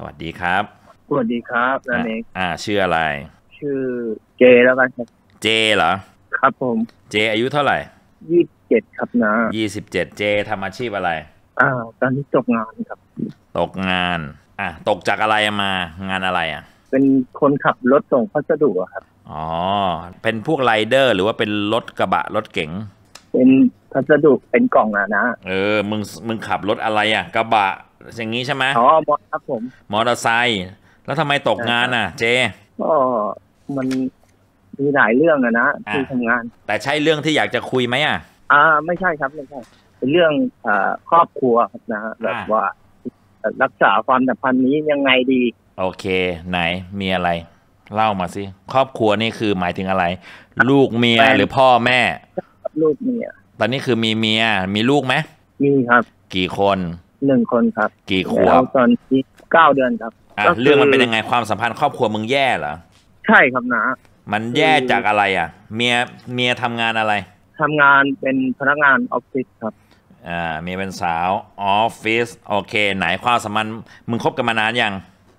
วัสดีครับสวัสดีครับนันเองชื่ออะไรชื่อเจแล้วกันครับเจเหรอครับผมเจอายุเท่าไหร่ 27ครับนะ 27เจทำอาชีพอะไรตอนนี้ตกงานครับตกงานตกจากอะไรมางานอะไรเป็นคนขับรถส่งพัสดุครับอ๋อเป็นพวกไรเดอร์หรือว่าเป็นรถกระบะรถเก๋งเป็นพัสดุเป็นกล่องนะมึงขับรถอะไรกระบะอย่างนี้ใช่ไหมมอครับผมมอเตอร์ไซค์แล้วทำไมตกงานเจก็มันมีหลายเรื่องนะที่ทำงานแต่ใช่เรื่องที่อยากจะคุยไหมไม่ใช่ครับไม่ใช่เป็นเรื่องครอบครัวครับนะแบบว่ารักษาความสัมพันธ์นี้ยังไงดีโอเคไหนมีอะไรเล่ามาสิครอบครัวนี่คือหมายถึงอะไรลูกเมียหรือพ่อแม่ลูกเมียตอนนี้คือมีเมียมีลูกไหมมีครับกี่คน 1 คนครับกี่ขวบตอนที่9 เดือนครับเรื่องมันเป็นยังไงความสัมพันธ์ครอบครัวมึงแย่เหรอใช่ครับนะมันแย่จากอะไรเมียทำงานอะไรทำงานเป็นพนักงานออฟฟิศครับเมียเป็นสาวออฟฟิศโอเคไหนความสัมพันธ์มึงคบกันมานานยัง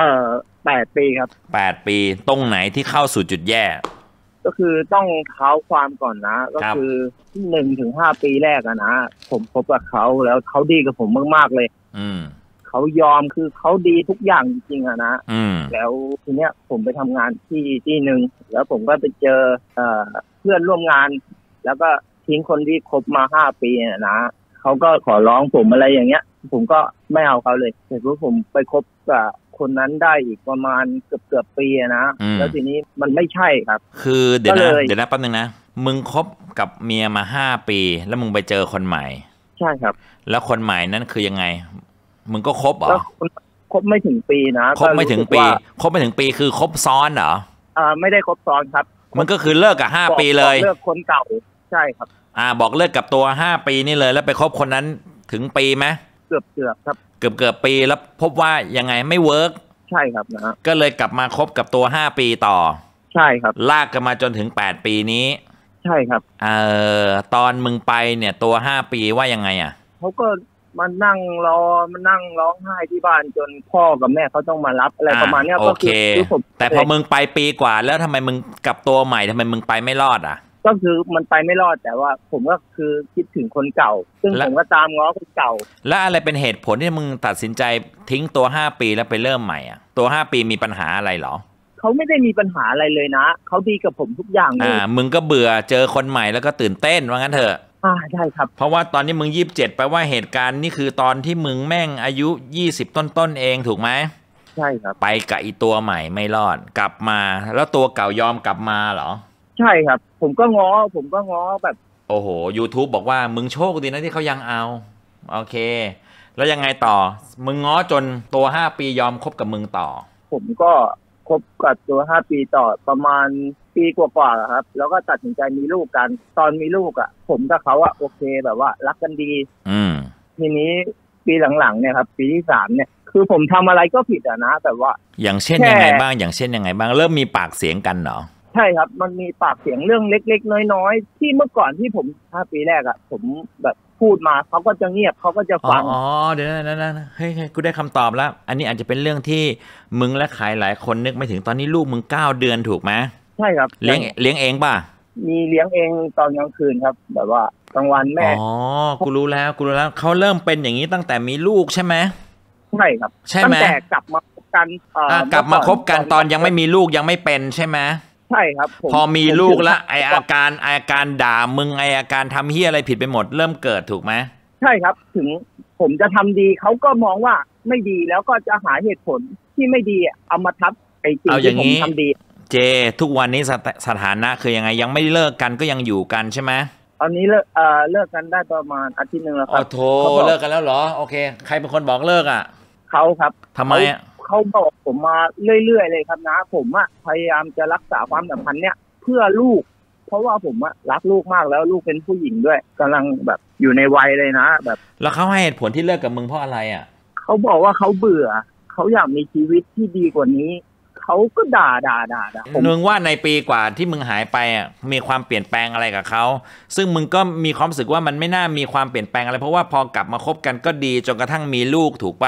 8 ปีครับ 8 ปีตรงไหนที่เข้าสู่จุดแย่ก็คือต้องเท้าความก่อนนะก็คือ1 ถึง 5 ปีแรกนะผมพบกับเขาแล้วเขาดีกับผมมากๆเลยเขายอมคือเขาดีทุกอย่างจริงๆนะแล้วทีเนี้ยผมไปทำงานที่หนึ่งแล้วผมก็ไปเจอเพื่อนร่วมงานแล้วก็ทิ้งคนที่คบมา5 ปีนะเขาก็ขอร้องผมอะไรอย่างเงี้ยผมก็ไม่เอาเขาเลยแต่ว่าผมไปคบกับคนนั้นได้อีกประมาณเกือบปีนะแล้วทีนี้มันไม่ใช่ครับคือเดี๋ยวนะแป๊บนึงนะมึงคบกับเมียมา5 ปีแล้วมึงไปเจอคนใหม่ใช่ครับแล้วคนใหม่นั้นคือยังไงมึงก็คบเหรอคบไม่ถึงปีนะคบไม่ถึงปีคือคบซ้อนเหรอไม่ได้คบซ้อนครับมันก็คือเลิกกับ5 ปีเลยเลิกคนเก่าใช่ครับบอกเลิกกับตัว5 ปีนี่เลยแล้วไปคบคนนั้นถึงปีไหมเกือบครับเกือบปีแล้วพบว่ายังไงไม่เวิร์กใช่ครับนะก็เลยกลับมาคบกับตัว5 ปีต่อใช่ครับลากกันมาจนถึง8 ปีนี้ใช่ครับตอนมึงไปเนี่ยตัว5 ปีว่ายังไงเขาก็มานั่งร้องไห้ที่บ้านจนพ่อกับแม่เขาต้องมารับอะไรประมาณนี้ก็คือผมแต่พอมึงไปปีกว่าแล้วทำไมมึงกับตัวใหม่ทำไมมึงไปไม่รอดก็คือมันไปไม่รอดแต่ว่าผมก็คือคิดถึงคนเก่าซึ่งผมก็ตามง้อคนเก่าแล้วอะไรเป็นเหตุผลที่มึงตัดสินใจทิ้งตัว5 ปีแล้วไปเริ่มใหม่ตัว5 ปีมีปัญหาอะไรหรอเขาไม่ได้มีปัญหาอะไรเลยนะเขาดีกับผมทุกอย่างเลยมึงก็เบื่อเจอคนใหม่แล้วก็ตื่นเต้นว่างั้นเถอะใช่ครับเพราะว่าตอนนี้มึง27แปลว่าเหตุการณ์นี่คือตอนที่มึงแม่งอายุ20ต้นเองถูกไหมใช่ครับไปกับอีตัวใหม่ไม่รอดกลับมาแล้วตัวเก่ายอมกลับมาเหรอใช่ครับผมก็ง้อแบบโอ้โห YouTube บอกว่ามึงโชคดีนะที่เขายังเอาโอเคแล้วยังไงต่อมึงง้อจนตัว5 ปียอมคบกับมึงต่อผมก็คบกับตัว5 ปีต่อประมาณปีกว่าๆครับแล้วก็ตัดสินใจมีลูกกันตอนมีลูกผมกับเขาโอเคแบบว่ารักกันดีทีนี้ปีหลังๆเนี่ยครับปีที่3เนี่ยคือผมทำอะไรก็ผิดนะแบบว่าอย่างเช่นยังไงบ้างเริ่มมีปากเสียงกันเหรอใช่ครับมันมีปากเสียงเรื่องเล็กๆน้อยๆที่เมื่อก่อนที่ผม5 ปีแรกผมแบบพูดมาเขาก็จะเงียบเขาก็จะฟังเดี๋ยวนะเฮ้ยกูได้คำตอบแล้วอันนี้อาจจะเป็นเรื่องที่มึงและใครหลายคนนึกไม่ถึงตอนนี้ลูกมึง9 เดือนถูกไหมใช่ครับเลี้ยงเองป่ะมีเลี้ยงเองตอนกลางคืนครับแบบว่ากลางวันแม่กูรู้แล้วเขาเริ่มเป็นอย่างนี้ตั้งแต่มีลูกใช่ไหมใช่ครับใช่ไหมตั้งแต่กลับมาคบกันกลับมาคบกันตอนยังไม่มีลูกยังไม่เป็นใช่ไหมใช่ครับพอมีลูกแล้วอาการด่ามึงอาการทำเหี้ยอะไรผิดไปหมดเริ่มเกิดถูกไหมใช่ครับถึงผมจะทำดีเขาก็มองว่าไม่ดีแล้วก็จะหาเหตุผลที่ไม่ดีเอามาทับไอ้สิ่งที่ผมทำดีเจทุกวันนี้สถานะคือยังไงยังไม่เลิกกันก็ยังอยู่กันใช่ไหมตอนนี้เลิกกันได้ประมาณอาทิตย์นึงแล้วครับโอ้โหเลิกกันแล้วเหรอโอเคใครเป็นคนบอกเลิกเขาครับทำไมเขาบอกผมมาเรื่อยๆเลยครับนะผมพยายามจะรักษาความสัมพันธ์เนี่ยเพื่อลูกเพราะว่าผมรักลูกมากแล้วลูกเป็นผู้หญิงด้วยกำลังแบบอยู่ในวัยเลยนะแบบแล้วเขาให้เหตุผลที่เลิกกับมึงเพราะอะไรเขาบอกว่าเขาเบื่อเขาอยากมีชีวิตที่ดีกว่านี้เขาก็ด่ามึงว่าในปีกว่าที่มึงหายไปมีความเปลี่ยนแปลงอะไรกับเขาซึ่งมึงก็มีความรู้สึกว่ามันไม่น่ามีความเปลี่ยนแปลงอะไรเพราะว่าพอกลับมาคบกันก็ดีจนกระทั่งมีลูกถูกป่ะ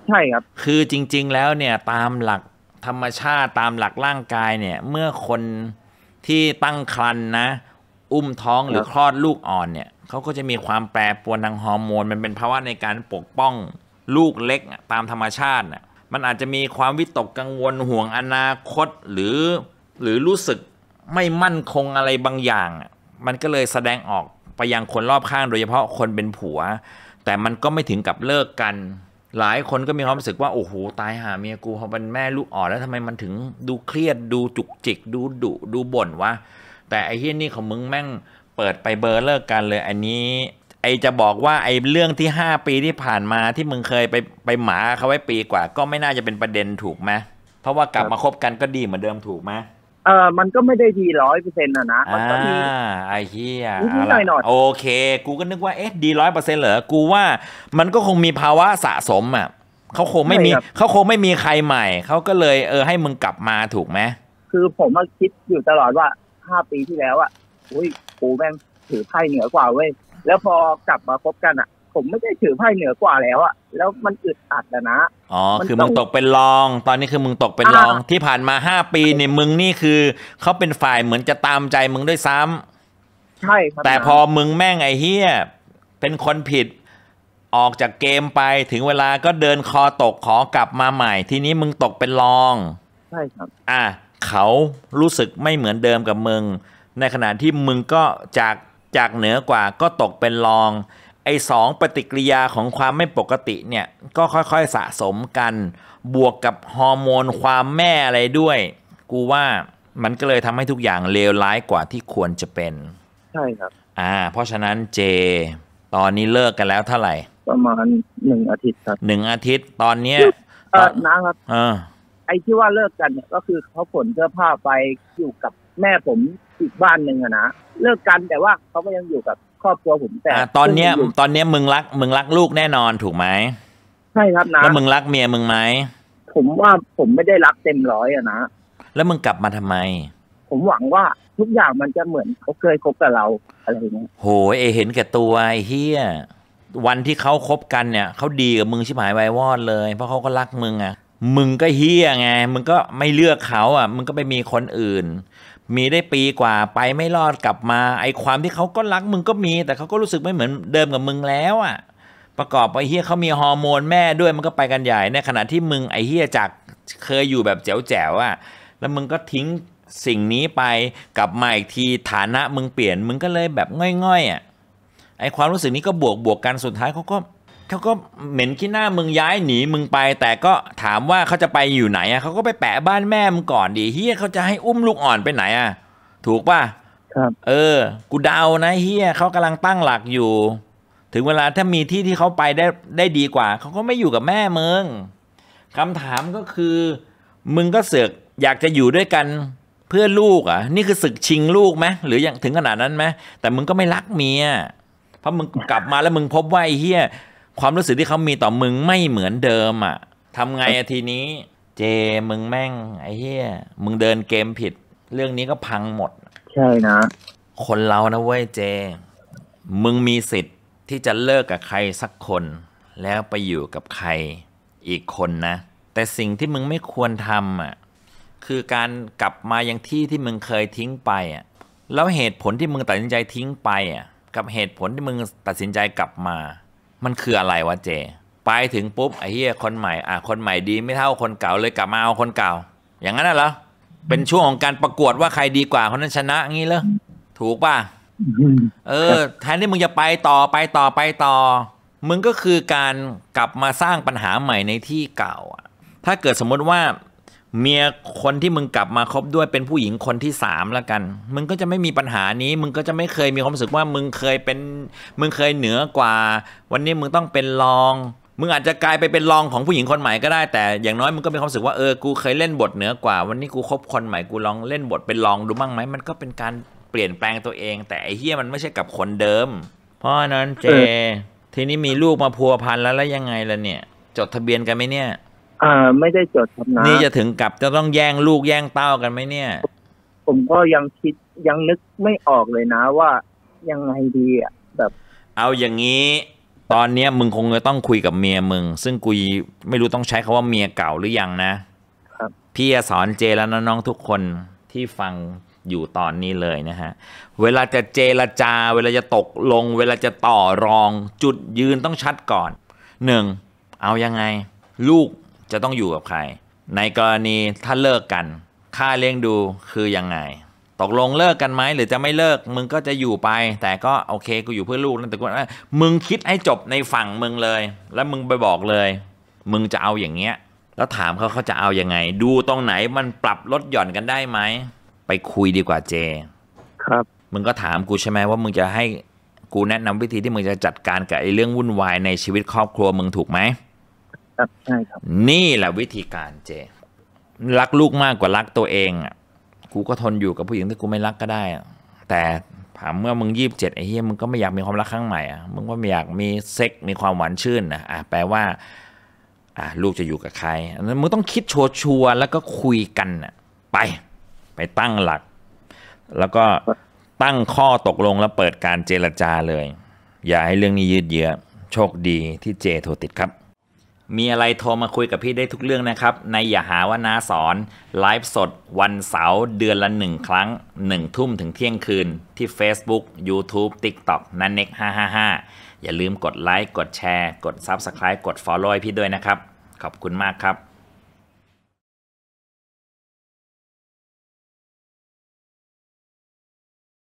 ใช่ครับคือจริงๆแล้วเนี่ยตามหลักธรรมชาติตามหลักร่างกายเนี่ยเมื่อคนที่ตั้งครรภ์นะอุ้มท้องหรือคลอดลูกอ่อนเนี่ยเขาก็จะมีความแปรปรวนทางฮอร์โมนมันเป็นภาวะในการปกป้องลูกเล็กตามธรรมชาติน่ะมันอาจจะมีความวิตกกังวลห่วงอนาคตหรือรู้สึกไม่มั่นคงอะไรบางอย่างมันก็เลยแสดงออกไปยังคนรอบข้างโดยเฉพาะคนเป็นผัวแต่มันก็ไม่ถึงกับเลิกกันหลายคนก็มีความรู้สึกว่าโอ้โหตายหาเมียกูเขาเป็นแม่ลูกอ่อนแล้วทำไมมันถึงดูเครียดดูจุกจิกดูดุดูบ่นวะแต่ไอ้เฮี้ยนี่ของมึงแม่งเปิดไปเบอร์เลิกกันเลยอันนี้ไอจะบอกว่าไอเรื่องที่5 ปีที่ผ่านมาที่มึงเคยไปหมาเขาไว้ปีกว่าก็ไม่น่าจะเป็นประเด็นถูกไหมเพราะว่ากลับมาคบกันก็ดีเหมือนเดิมถูกไหมมันก็ไม่ได้ดี100%นะมันก็มีไอ้เหี้ยนิดหน่อยโอเคกูก็นึกว่าเอ๊ะดี100%เหรอกูว่ามันก็คงมีภาวะสะสมอ่ะเขาคงไม่มีใครใหม่เขาก็เลยให้มึงกลับมาถูกไหมคือผมมาคิดอยู่ตลอดว่า5 ปีที่แล้วอ่ะอุ้ยกูแม่งถือไพ่เหนือกว่าเว้ยแล้วพอกลับมาคบกันอ่ะผมไม่ได้ถือไพ่เหนือกว่าแล้วอ่ะแล้วมันอึดอัดนะคือมึงตกเป็นรองตอนนี้คือมึงตกเป็นรองที่ผ่านมา5 ปีเนี่ยมึงนี่คือเขาเป็นฝ่ายเหมือนจะตามใจมึงด้วยซ้ำใช่ครับแต่พอมึงแม่งไอ้เหี้ยเป็นคนผิดออกจากเกมไปถึงเวลาก็เดินคอตกขอกลับมาใหม่ทีนี้มึงตกเป็นรองใช่ครับเขารู้สึกไม่เหมือนเดิมกับมึงในขณะที่มึงก็จากเหนือกว่าก็ตกเป็นรองไอ้2 ปฏิกิริยาของความไม่ปกติเนี่ยก็ค่อยๆสะสมกันบวกกับฮอร์โมนความแม่อะไรด้วยกูว่ามันก็เลยทำให้ทุกอย่างเลวร้ายกว่าที่ควรจะเป็นใช่ครับเพราะฉะนั้นเจตอนนี้เลิกกันแล้วเท่าไหร่ประมาณ1 อาทิตย์ครับ 1 อาทิตย์ตอนเนี้ยนะครับไอ้ที่ว่าเลิกกันเนี่ยก็คือเขาขนเสื้อผ้าไปอยู่กับแม่ผมอีกบ้านหนึ่งนะเลิกกันแต่ว่าเขาก็ยังอยู่กับครอบครัวผมแต่ตอนเนี้ยมึงรักลูกแน่นอนถูกไหมใช่ครับนะแล้วมึงรักเมียมึงไหมผมว่าผมไม่ได้รักเต็มร้อยนะแล้วมึงกลับมาทำไมผมหวังว่าทุกอย่างมันจะเหมือนเขาเคยคบกับเราอะไรอย่างเงี้ยโหเห็นแก่ตัวไอ้เหี้ยวันที่เขาคบกันเนี่ยเขาดีกับมึงชิบหายไววอดเลยเพราะเขาก็รักมึงมึงก็เหี้ยไงมึงก็ไม่เลือกเขามึงก็ไปมีคนอื่นมีได้ปีกว่าไปไม่รอดกลับมาไอ้ความที่เขาก็รักมึงก็มีแต่เขาก็รู้สึกไม่เหมือนเดิมกับมึงแล้วประกอบไอ้เหี้ยเขามีฮอร์โมนแม่ด้วยมันก็ไปกันใหญ่ในขณะที่มึงไอ้เหี้ยจากเคยอยู่แบบแจ๋วแล้วมึงก็ทิ้งสิ่งนี้ไปกลับมาอีกทีฐานะมึงเปลี่ยนมึงก็เลยแบบง่อยไอ้ความรู้สึกนี้ก็บวกกันสุดท้ายเขาก็เหม็นขี้หน้ามึงย้ายหนีมึงไปแต่ก็ถามว่าเขาจะไปอยู่ไหนเขาก็ไปแปะบ้านแม่มึงก่อนดิเฮียเขาจะให้อุ้มลูกอ่อนไปไหนถูกป่ะครับกูเดานะเฮียเขากำลังตั้งหลักอยู่ถึงเวลาถ้ามีที่เขาไปได้ดีกว่าเขาก็ไม่อยู่กับแม่มึงคำถามก็คือมึงก็เสือกอยากจะอยู่ด้วยกันเพื่อลูกนี่คือศึกชิงลูกไหมหรือยังถึงขนาดนั้นไหมแต่มึงก็ไม่รักเมียเพราะมึงกลับมาแล้วมึงพบว่าไอ้เฮียความรู้สึกที่เขามีต่อมึงไม่เหมือนเดิมทำไงทีนี้เจมึงแม่งไอ้เหี้ยมึงเดินเกมผิดเรื่องนี้ก็พังหมดใช่นะคนเรานะเว้ยเจมึงมีสิทธิ์ที่จะเลิกกับใครสักคนแล้วไปอยู่กับใครอีกคนนะแต่สิ่งที่มึงไม่ควรทำคือการกลับมายังที่มึงเคยทิ้งไปแล้วเหตุผลที่มึงตัดสินใจทิ้งไปกับเหตุผลที่มึงตัดสินใจกลับมามันคืออะไรวะเจไปถึงปุ๊บไอ้เหี้ยคนใหม่คนใหม่ดีไม่เท่าคนเก่าเลยกลับมาเอาคนเก่าอย่างนั้นเหรอเป็นช่วงของการประกวดว่าใครดีกว่าคนนั้นชนะงี้เหรอถูกป่ะแทนที่มึงจะไปต่อมึงก็คือการกลับมาสร้างปัญหาใหม่ในที่เก่าถ้าเกิดสมมติว่าเมียคนที่มึงกลับมาคบด้วยเป็นผู้หญิงคนที่3แล้วกันมึงก็จะไม่มีปัญหานี้มึงก็จะไม่เคยมีความรู้สึกว่ามึงเคยเหนือกว่าวันนี้มึงต้องเป็นรองมึงอาจจะกลายไปเป็นรองของผู้หญิงคนใหม่ก็ได้แต่อย่างน้อยมึงก็มีความรู้สึกว่ากูเคยเล่นบทเหนือกว่าวันนี้กูคบคนใหม่กูลองเล่นบทเป็นรองดูบ้างไหมมันก็เป็นการเปลี่ยนแปลงตัวเองแต่ไอ้เหี้ยมันไม่ใช่กับคนเดิมเพราะนั้นเจทีนี้มีลูกมาพัวพันแล้วยังไงล่ะเนี่ยจดทะเบียนกันไหมเนี่ยไม่ได้จดครับนะนี่จะถึงกับจะต้องแย่งลูกแย่งเต้ากันไหมเนี่ยผมก็ยังนึกไม่ออกเลยนะว่ายังไงดีแบบเอาอย่างนี้ตอนนี้มึงคงจะต้องคุยกับเมียมึงซึ่งกูไม่รู้ต้องใช้คำว่าเมียเก่าหรือยังนะครับพี่สอนเจและน้องๆทุกคนที่ฟังอยู่ตอนนี้เลยนะฮะเวลาจะเจรจาเวลาจะตกลงเวลาจะต่อรองจุดยืนต้องชัดก่อน1เอายังไงลูกจะต้องอยู่กับใครในกรณีถ้าเลิกกันค่าเลี้ยงดูคือยังไงตกลงเลิกกันไหมหรือจะไม่เลิกมึงก็จะอยู่ไปแต่ก็โอเคกูอยู่เพื่อลูกนั่นแต่ว่ามึงคิดให้จบในฝั่งมึงเลยแล้วมึงไปบอกเลยมึงจะเอาอย่างเงี้ยแล้วถามเขาจะเอายังไงดูตรงไหนมันปรับลดหย่อนกันได้ไหมไปคุยดีกว่าเจครับมึงก็ถามกูใช่ไหมว่ามึงจะให้กูแนะนำวิธีที่มึงจะจัดการกับไอ้เรื่องวุ่นวายในชีวิตครอบครัวมึงถูกไหมครับใช่ครับนี่แหละวิธีการเจรักลูกมากกว่ารักตัวเองอ่ะกูก็ทนอยู่กับผู้หญิงที่กูไม่รักก็ได้แต่ถามเมื่อมึง27ไอ้เหี้ยมึงก็ไม่อยากมีความรักครั้งใหม่อ่ะมึงก็ไม่อยากมีเซ็กมีความหวานชื่นนะแปลว่าลูกจะอยู่กับใครมึงต้องคิดชัวร์แล้วก็คุยกันน่ะไปตั้งหลักแล้วก็ตั้งข้อตกลงแล้วเปิดการเจรจาเลยอย่าให้เรื่องนี้ยืดเยื้อโชคดีที่เจโทรติดครับมีอะไรโทรมาคุยกับพี่ได้ทุกเรื่องนะครับในอย่าหาว่าน้าสอนไลฟ์สดวันเสาร์เดือนละ1 ครั้ง1 ทุ่มถึงเที่ยงคืนที่ Facebook YouTube TikTok นันเน็ก555อย่าลืมกดไลค์กดแชร์กด Subscribe กด Follow ให้พี่ด้วยนะครับขอบคุณมากครับ